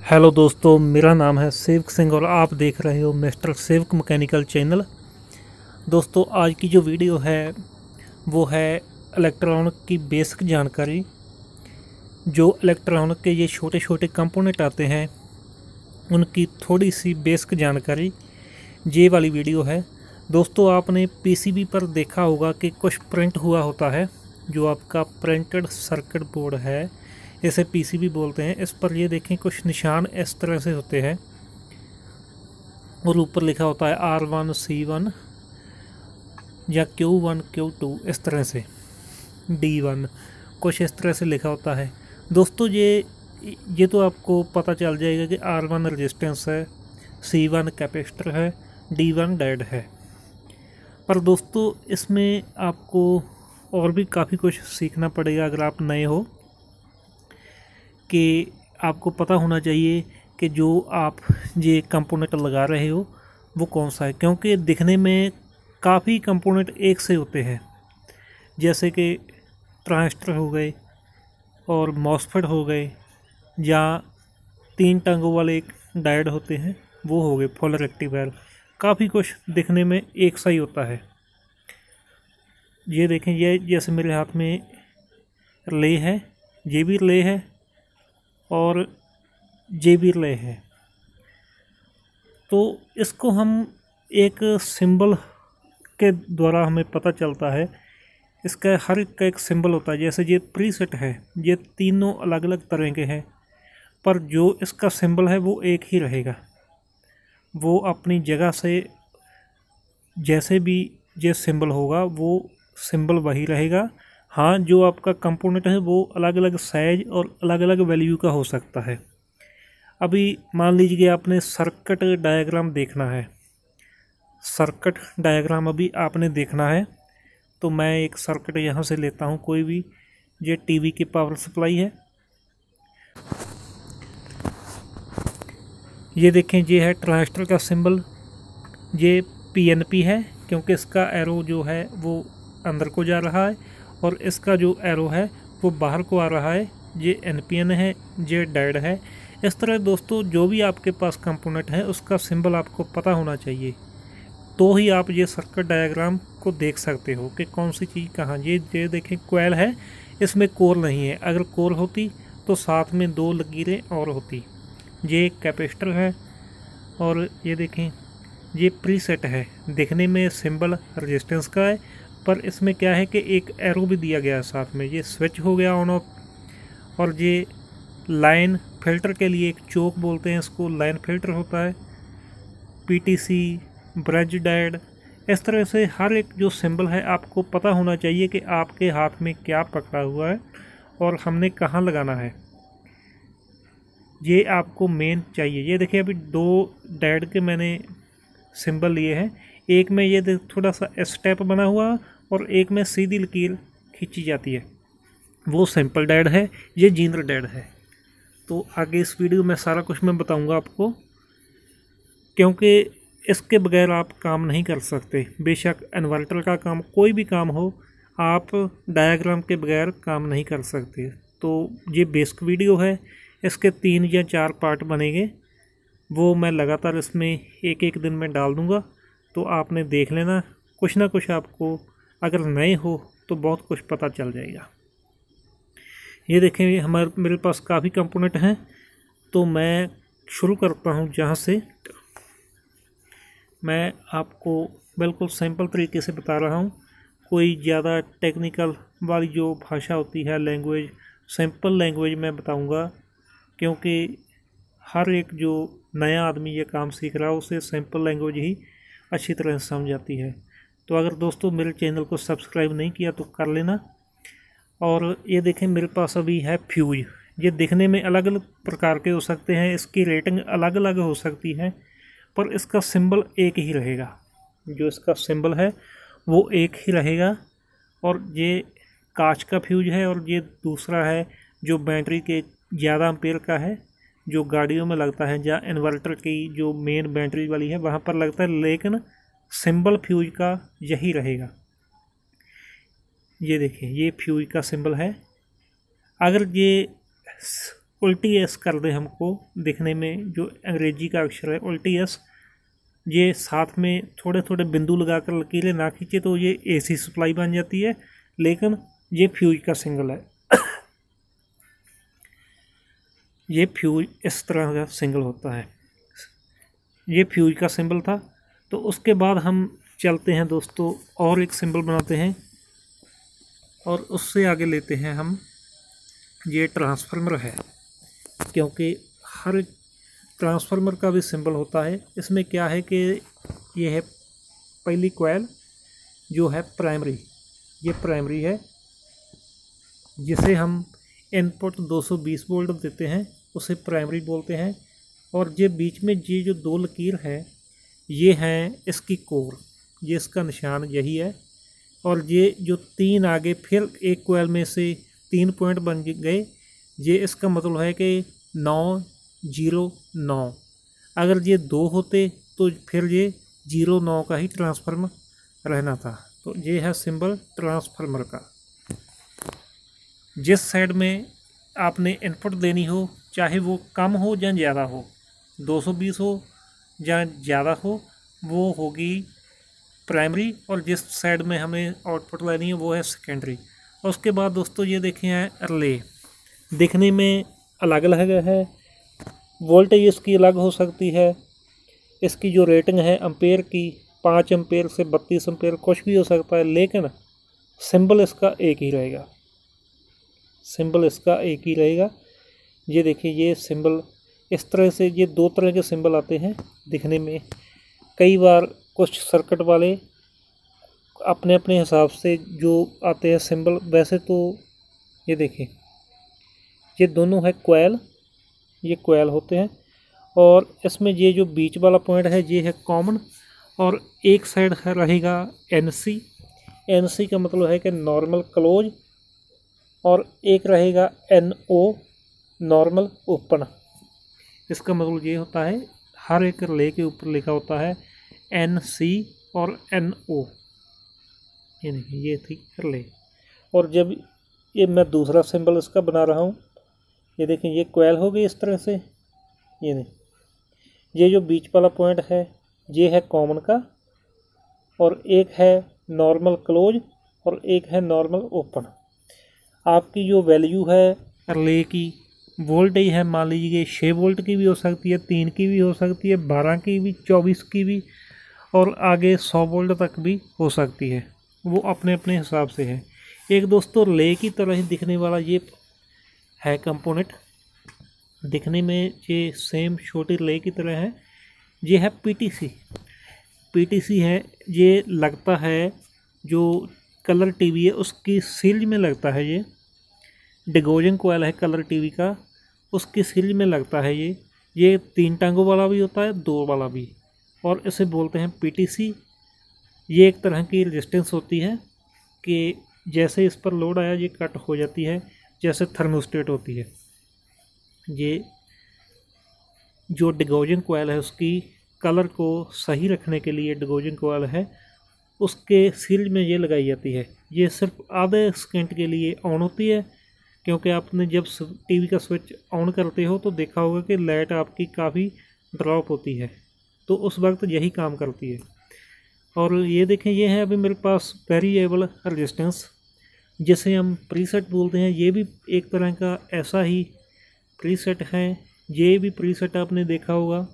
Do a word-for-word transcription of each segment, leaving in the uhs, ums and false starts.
Hello दोस्तों, मेरा नाम है सेवक सिंह और आप देख रहे हो मिस्टर सेवक मैकेनिकल चैनल। दोस्तों, आज की जो वीडियो है वो है इलेक्ट्रॉनिक की बेसिक जानकारी। जो इलेक्ट्रॉनिक के ये छोटे छोटे कंपोनेंट आते हैं उनकी थोड़ी सी बेसिक जानकारी ये वाली वीडियो है। दोस्तों, आपने पीसीबी पर देखा होगा कि कुछ प्रिंट हुआ होता है, जो आपका प्रिंटेड सर्किट बोर्ड है, इसे पीसीबी बोलते हैं। इस पर ये देखें कुछ निशान इस तरह से होते हैं और ऊपर लिखा होता है आर वन सी वन या क्यू वन क्यू टू, इस तरह से डी वन, कुछ इस तरह से लिखा होता है। दोस्तों, ये ये तो आपको पता चल जाएगा कि आर वन रजिस्टेंस है, सी वन कैपेसिटर है, डी वन डेड है। पर दोस्तों, इसमें आपको और भी काफ़ी कुछ सीखना पड़ेगा अगर आप नए हो, कि आपको पता होना चाहिए कि जो आप ये कंपोनेंट लगा रहे हो वो कौन सा है, क्योंकि दिखने में काफ़ी कंपोनेंट एक से होते हैं, जैसे कि ट्रांजिस्टर हो गए और मॉसफेट हो गए, या तीन टंगों वाले एक डायोड होते हैं वो हो गए, फुल रेक्टिफायर। काफ़ी कुछ दिखने में एक सा ही होता है। ये देखें, ये जैसे मेरे हाथ में रिले है, ये भी रिले है और ये भी रिले है। तो इसको हम एक सिंबल के द्वारा हमें पता चलता है। इसका हर एक का एक सिंबल होता है। जैसे ये प्रीसेट है, ये तीनों अलग अलग तरह के हैं, पर जो इसका सिंबल है वो एक ही रहेगा। वो अपनी जगह से जैसे भी ये सिंबल होगा वो सिंबल वही रहेगा। हाँ, जो आपका कंपोनेंट है वो अलग अलग साइज और अलग अलग वैल्यू का हो सकता है। अभी मान लीजिए कि आपने सर्किट डायग्राम देखना है, सर्किट डायग्राम अभी आपने देखना है, तो मैं एक सर्किट यहाँ से लेता हूँ कोई भी। ये टीवी की पावर सप्लाई है। ये देखें, ये है ट्रांजिस्टर का सिंबल। ये पीएनपी है क्योंकि इसका एरो जो है वो अंदर को जा रहा है और इसका जो एरो है वो बाहर को आ रहा है। ये एनपीएन है, ये डेड है। इस तरह दोस्तों, जो भी आपके पास कंपोनेंट है उसका सिंबल आपको पता होना चाहिए, तो ही आप ये सर्किट डायग्राम को देख सकते हो कि कौन सी चीज़ कहाँ। ये ये देखें, कोयल है, इसमें कोर नहीं है। अगर कोर होती तो साथ में दो लकीरें और होती। ये कैपेसिटर है और ये देखें, ये प्रीसेट है। देखने में सिंबल रेजिस्टेंस का है, पर इसमें क्या है कि एक एरो भी दिया गया है साथ में। ये स्विच हो गया ऑन ऑफ। और ये लाइन फिल्टर के लिए एक चोक बोलते हैं इसको, लाइन फिल्टर होता है। पीटीसी, ब्रिज डायोड, इस तरह से हर एक जो सिंबल है आपको पता होना चाहिए कि आपके हाथ में क्या पकड़ा हुआ है और हमने कहाँ लगाना है। ये आपको मेन चाहिए। ये देखिए, अभी दो डायोड के मैंने सिंबल लिए हैं। एक में ये थोड़ा सा स्टेप बना हुआ और एक में सीधी लकीर खींची जाती है, वो सिंपल डायोड है। ये जींद्र डायोड है। तो आगे इस वीडियो में सारा कुछ मैं बताऊंगा आपको, क्योंकि इसके बगैर आप काम नहीं कर सकते। बेशक इन्वर्टर का काम, कोई भी काम हो, आप डायग्राम के बगैर काम नहीं कर सकते। तो ये बेसिक वीडियो है, इसके तीन या चार पार्ट बनेंगे, वो मैं लगातार इसमें एक एक दिन में डाल दूंगा। तो आपने देख लेना, कुछ ना कुछ आपको अगर नए हो तो बहुत कुछ पता चल जाएगा। ये देखें, हमारे मेरे पास काफ़ी कंपोनेंट हैं, तो मैं शुरू करता हूँ जहाँ से। मैं आपको बिल्कुल सिंपल तरीके से बता रहा हूँ। कोई ज़्यादा टेक्निकल वाली जो भाषा होती है, लैंग्वेज, सिंपल लैंग्वेज में बताऊँगा, क्योंकि हर एक जो नया आदमी ये काम सीख रहा है उसे सिंपल लैंग्वेज ही अच्छी तरह से समझ आती है। तो अगर दोस्तों मेरे चैनल को सब्सक्राइब नहीं किया तो कर लेना। और ये देखें, मेरे पास अभी है फ्यूज। ये दिखने में अलग अलग प्रकार के हो सकते हैं, इसकी रेटिंग अलग अलग हो सकती है, पर इसका सिंबल एक ही रहेगा। जो इसका सिंबल है वो एक ही रहेगा। और ये कांच का फ्यूज है और ये दूसरा है जो बैटरी के ज़्यादा एम्पेयर का है, जो गाड़ियों में लगता है, या इन्वर्टर की जो मेन बैटरी वाली है वहाँ पर लगता है, लेकिन सिंबल फ्यूज का यही रहेगा। ये देखिए, ये फ्यूज का सिंबल है। अगर ये उल्टी एस कर दे हमको दिखने में, जो अंग्रेजी का अक्षर है उल्टी एस, ये साथ में थोड़े थोड़े बिंदु लगाकर लकीरें ना खींचे तो ये एसी सप्लाई बन जाती है, लेकिन ये फ्यूज का सिंगल है। ये फ्यूज इस तरह का सिंगल होता है। ये फ्यूज का सिंबल था। तो उसके बाद हम चलते हैं दोस्तों और एक सिंबल बनाते हैं, और उससे आगे लेते हैं हम ये ट्रांसफार्मर है, क्योंकि हर ट्रांसफार्मर का भी सिंबल होता है। इसमें क्या है कि ये है पहली कॉइल जो है प्राइमरी, ये प्राइमरी है जिसे हम इनपुट दो सौ बीस वोल्ट देते हैं, उसे प्राइमरी बोलते हैं। और ये बीच में ये जो दो लकीर है ये हैं इसकी कोर, ये इसका निशान यही है। और ये जो तीन आगे फिर एक कॉइल में से तीन पॉइंट बन गए, ये इसका मतलब है कि नौ जीरो नौ। अगर ये दो होते तो फिर ये जीरो नौ का ही ट्रांसफार्मर रहना था। तो ये है सिंबल ट्रांसफार्मर का। जिस साइड में आपने इनपुट देनी हो, चाहे वो कम हो या ज़्यादा हो, दो सौ बीस हो या ज़्यादा हो, वो होगी प्राइमरी, और जिस साइड में हमें आउटपुट लेनी है वो है सेकेंडरी। और उसके बाद दोस्तों ये देखें हैं रिले, दिखने में अलग अलग है, वोल्टेज इसकी अलग हो सकती है, इसकी जो रेटिंग है एम्पेयर की पाँच एम्पेयर से बत्तीस एम्पेयर कुछ भी हो सकता है, लेकिन सिंबल इसका एक ही रहेगा, सिंबल इसका एक ही रहेगा। ये देखिए ये सिंबल इस तरह से, ये दो तरह के सिंबल आते हैं दिखने में। कई बार कुछ सर्किट वाले अपने अपने हिसाब से जो आते हैं सिंबल, वैसे तो ये देखें ये दोनों है कॉइल, ये कॉइल होते हैं, और इसमें ये जो बीच वाला पॉइंट है ये है कॉमन, और एक साइड है रहेगा एन सी, एन सी का मतलब है कि नॉर्मल क्लोज, और एक रहेगा एन ओ नॉर्मल ओपन। इसका मतलब ये होता है हर एक रिले के ऊपर लिखा होता है एन सी और एन ओ, ये देखिए ये थी रिले। और जब ये मैं दूसरा सिंबल इसका बना रहा हूँ, ये देखें ये कॉइल हो गई इस तरह से, ये नहीं, ये जो बीच वाला पॉइंट है ये है कॉमन का, और एक है नॉर्मल क्लोज और एक है नॉर्मल ओपन। आपकी जो वैल्यू है रिले की वोल्टेज है, मान लीजिए छः वोल्ट की भी हो सकती है, तीन की भी हो सकती है, बारह की भी, चौबीस की भी, और आगे सौ वोल्ट तक भी हो सकती है, वो अपने अपने हिसाब से है। एक दोस्तों रिले की तरह ही दिखने वाला ये है कंपोनेंट, दिखने में ये सेम छोटी रिले की तरह है, ये है पीटीसी। पीटीसी है, ये लगता है जो कलर टीवी है उसकी सीरीज में लगता है, ये डिगोजन कॉइल है कलर टीवी का, उसकी सीरीज में लगता है ये ये तीन टांगों वाला भी होता है, दो वाला भी, और इसे बोलते हैं पीटीसी। ये एक तरह की रेजिस्टेंस होती है कि जैसे इस पर लोड आया ये कट हो जाती है, जैसे थर्मोस्टेट होती है। ये जो डिगोजन कॉइल है उसकी कलर को सही रखने के लिए डिगोजन कॉइल है, उसके सीरीज में ये लगाई जाती है। ये सिर्फ आधे सेकंड के लिए ऑन होती है, क्योंकि आपने जब टीवी का स्विच ऑन करते हो तो देखा होगा कि लाइट आपकी काफ़ी ड्रॉप होती है, तो उस वक्त यही काम करती है। और ये देखें ये है अभी मेरे पास वेरिएबल रेजिस्टेंस, जिसे हम प्रीसेट बोलते हैं। ये भी एक तरह का ऐसा ही प्रीसेट है, ये भी प्रीसेट आपने देखा होगा।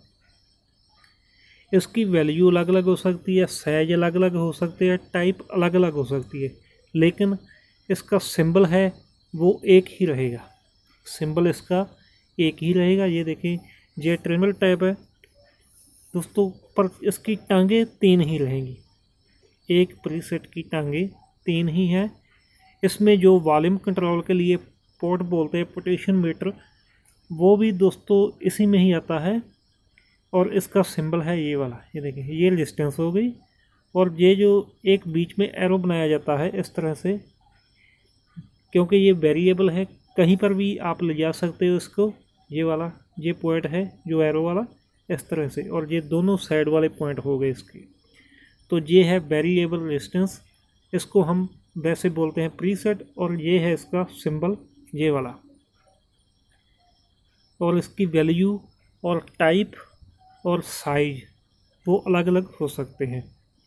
इसकी वैल्यू अलग अलग हो सकती है, साइज अलग अलग हो सकते हैं, टाइप अलग अलग हो सकती है, लेकिन इसका सिंबल है वो एक ही रहेगा, सिंबल इसका एक ही रहेगा। ये देखें ये ट्रिमल टाइप है दोस्तों, पर इसकी टांगें तीन ही रहेंगी, एक प्रीसेट की टांगें तीन ही हैं। इसमें जो वॉल्यूम कंट्रोल के लिए पोर्ट बोलते हैं पोटेंशियल मीटर, वो भी दोस्तों इसी में ही आता है, और इसका सिंबल है ये वाला। ये देखें ये रेजिस्टेंस हो गई, और ये जो एक बीच में एरो बनाया जाता है इस तरह से, क्योंकि ये वेरिएबल है, कहीं पर भी आप ले जा सकते हो इसको। ये वाला ये पॉइंट है जो एरो वाला इस तरह से, और ये दोनों साइड वाले पॉइंट हो गए इसके। तो ये है वेरिएबल रेजिस्टेंस, इसको हम वैसे बोलते हैं प्रीसेट, और ये है इसका सिंबल ये वाला। और इसकी वैल्यू और टाइप और साइज वो अलग अलग हो सकते हैं।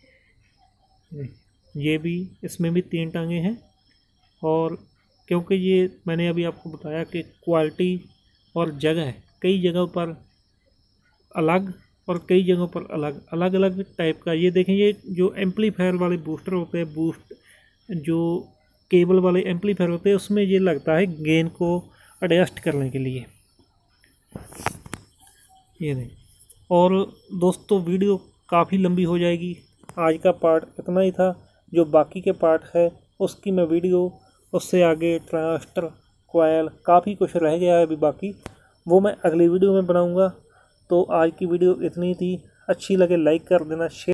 ये भी, इसमें भी तीन टांगे हैं। और क्योंकि ये मैंने अभी आपको बताया कि क्वालिटी और जगह कई जगहों पर अलग और कई जगहों पर अलग अलग अलग टाइप का। ये देखें, ये जो एम्पलीफायर वाले बूस्टर होते हैं, बूस्ट जो केबल वाले एम्पलीफायर होते हैं, उसमें ये लगता है गेन को एडजस्ट करने के लिए। ये नहीं। और दोस्तों, वीडियो काफ़ी लंबी हो जाएगी, आज का पार्ट इतना ही था। जो बाकी के पार्ट है उसकी मैं वीडियो, उससे आगे ट्रांजिस्टर, कॉइल, काफ़ी कुछ रह गया है अभी बाकी, वो मैं अगली वीडियो में बनाऊंगा। तो आज की वीडियो इतनी थी। अच्छी लगे लाइक कर देना, शेयर